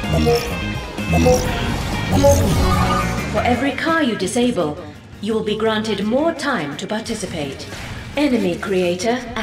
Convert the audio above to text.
For every car you disable, you will be granted more time to participate. Enemy creator